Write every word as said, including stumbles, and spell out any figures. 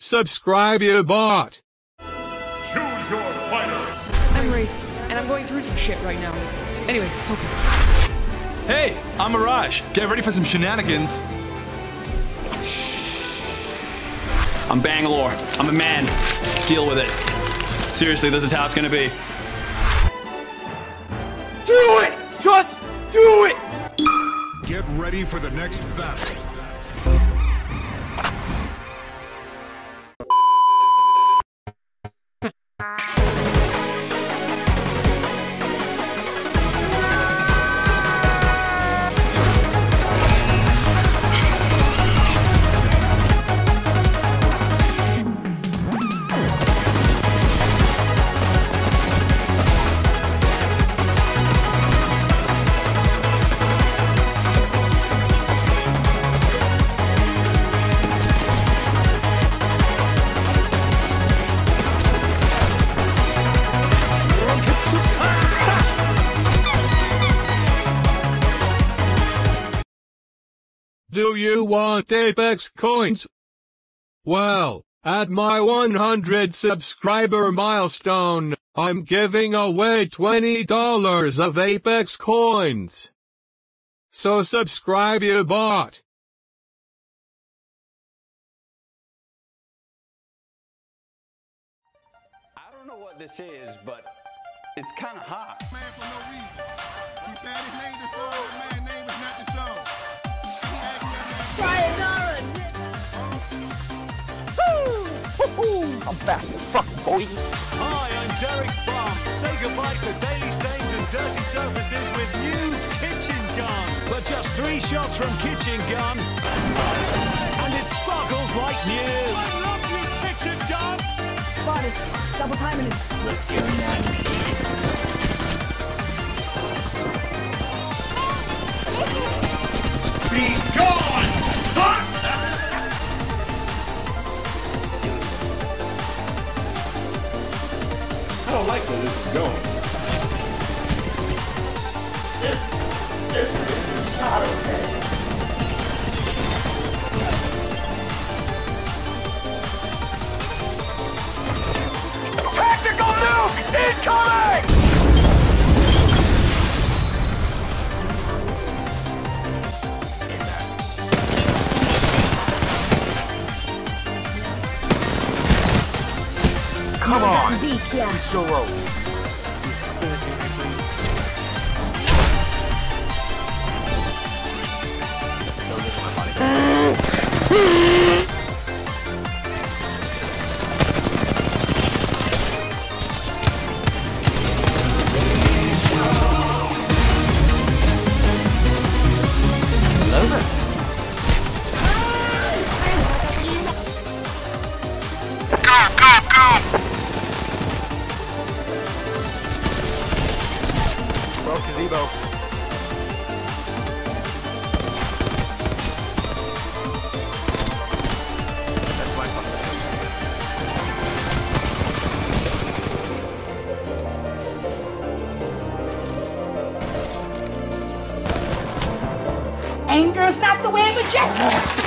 subscribe you bot. Choose your fighter. I'm Wraith, and I'm going through some shit right now. Anyway, focus. Hey, I'm Mirage. Get ready for some shenanigans. I'm Bangalore. I'm a man. Deal with it. Seriously, this is how it's gonna be. Do it! Just do it! Get ready for the next battle. Do you want Apex coins? Well, at my one hundred subscriber milestone, I'm giving away twenty dollars of Apex coins. So subscribe you bot. I don't know what this is, but it's kind of hot. Man for no reason. He said his name is song, the man's name is not the song. Sayonara, nigga! I'm fast as fuck, boy. Hi, I'm Derek Bum. Say goodbye to daily stains and dirty surfaces with new Kitchen Gun. But just three shots from Kitchen Gun, and it sparkles like new. I love you, Kitchen Gun. Spot it. Double timing it. Let's get him now. Be gone! Hot! I don't like where this is going. This, this is not okay. Tactical nuke incoming! Come on. Shoro. Broke gazebo. That's my fucking Anger's not the way of a jet.